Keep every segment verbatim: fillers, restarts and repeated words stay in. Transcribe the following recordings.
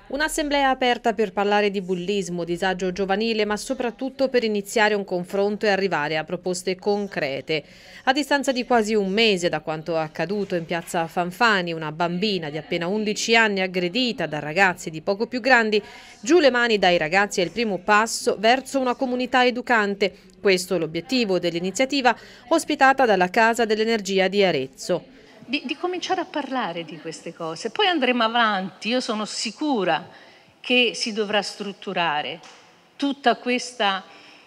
Un'assemblea aperta per parlare di bullismo, disagio giovanile, ma soprattutto per iniziare un confronto e arrivare a proposte concrete. A distanza di quasi un mese da quanto accaduto in piazza Fanfani, una bambina di appena undici anni aggredita da ragazzi di poco più grandi, giù le mani dai ragazzi è il primo passo verso una comunità educante. Questo è l'obiettivo dell'iniziativa ospitata dalla Casa dell'Energia di Arezzo. Di, di cominciare a parlare di queste cose, poi andremo avanti. Io sono sicura che si dovrà strutturare tutta questa,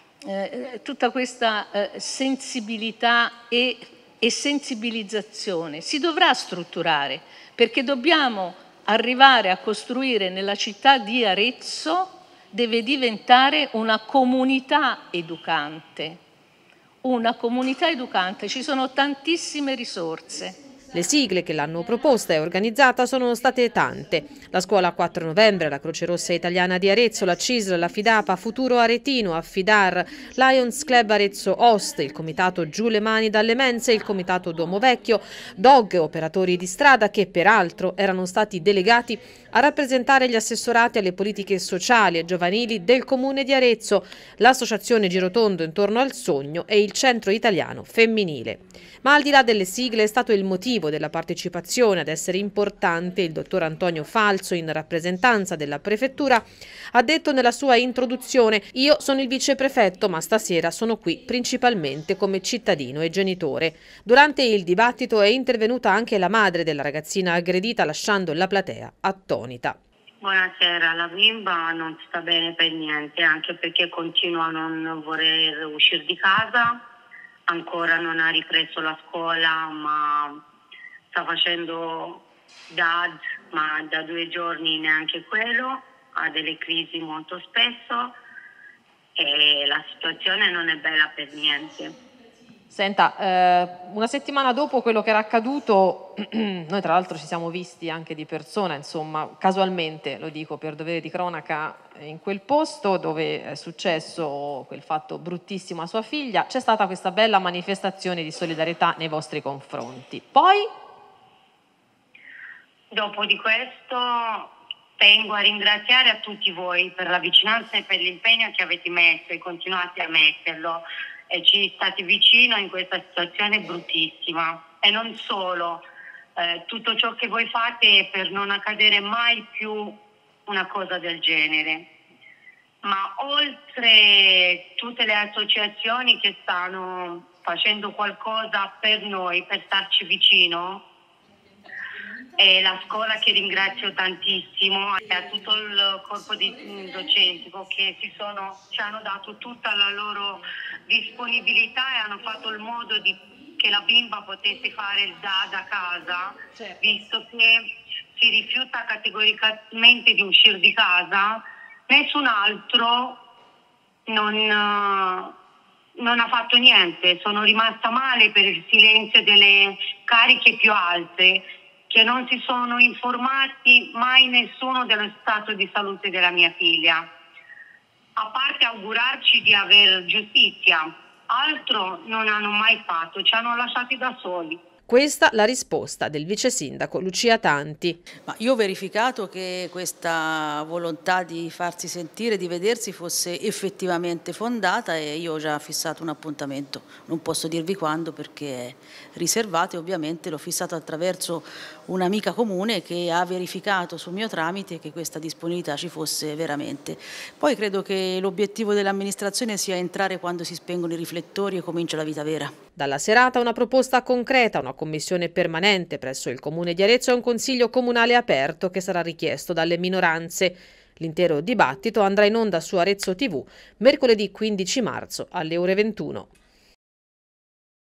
eh, tutta questa eh, sensibilità e, e sensibilizzazione, si dovrà strutturare perché dobbiamo arrivare a costruire nella città di Arezzo, deve diventare una comunità educante, una comunità educante, ci sono tantissime risorse. Le sigle che l'hanno proposta e organizzata sono state tante. La Scuola quattro novembre, la Croce Rossa Italiana di Arezzo, la C I S L, la FIDAPA, Futuro Aretino, Affidar, Lions Club Arezzo Host, il Comitato Giù le Mani dalle Mense, il Comitato Duomo Vecchio, D O G, operatori di strada che peraltro erano stati delegati a rappresentare gli assessorati alle politiche sociali e giovanili del Comune di Arezzo, l'Associazione Girotondo intorno al sogno e il Centro Italiano Femminile. Ma al di là delle sigle è stato il motivo della partecipazione ad essere importante. Il dottor Antonio Falso, in rappresentanza della prefettura, ha detto nella sua introduzione: io sono il viceprefetto, ma stasera sono qui principalmente come cittadino e genitore. Durante il dibattito è intervenuta anche la madre della ragazzina aggredita, lasciando la platea attonita. Buonasera, la bimba non sta bene per niente, anche perché continua a non voler uscire di casa. Ancora non ha ripreso la scuola, ma sta facendo D A D, ma da due giorni neanche quello, ha delle crisi molto spesso e la situazione non è bella per niente. Senta, eh, una settimana dopo quello che era accaduto, noi tra l'altro ci siamo visti anche di persona, insomma, casualmente, lo dico per dovere di cronaca, in quel posto dove è successo quel fatto bruttissimo a sua figlia, c'è stata questa bella manifestazione di solidarietà nei vostri confronti. Poi? Dopo di questo tengo a ringraziare a tutti voi per la vicinanza e per l'impegno che avete messo e continuate a metterlo. E ci state vicino in questa situazione bruttissima. E non solo, eh, tutto ciò che voi fate per non accadere mai più una cosa del genere. Ma oltre tutte le associazioni che stanno facendo qualcosa per noi, per starci vicino, e la scuola che ringrazio tantissimo, e a tutto il corpo di docentico che si sono, ci hanno dato tutta la loro disponibilità e hanno fatto il modo di, che la bimba potesse fare il D A D a casa, certo. Visto che si rifiuta categoricamente di uscire di casa, nessun altro non, non ha fatto niente. Sono rimasta male per il silenzio delle cariche più alte, che non si sono informati mai nessuno dello stato di salute della mia figlia. A parte augurarci di aver giustizia, altro non hanno mai fatto, ci hanno lasciati da soli. Questa la risposta del vice sindaco Lucia Tanti. Ma io ho verificato che questa volontà di farsi sentire, di vedersi, fosse effettivamente fondata e io ho già fissato un appuntamento. Non posso dirvi quando perché è riservato e ovviamente l'ho fissato attraverso un'amica comune che ha verificato sul mio tramite che questa disponibilità ci fosse veramente. Poi credo che l'obiettivo dell'amministrazione sia entrare quando si spengono i riflettori e comincia la vita vera. Dalla serata una proposta concreta, una commissione permanente presso il Comune di Arezzo e un consiglio comunale aperto che sarà richiesto dalle minoranze. L'intero dibattito andrà in onda su Arezzo tivù mercoledì quindici marzo alle ore ventuno.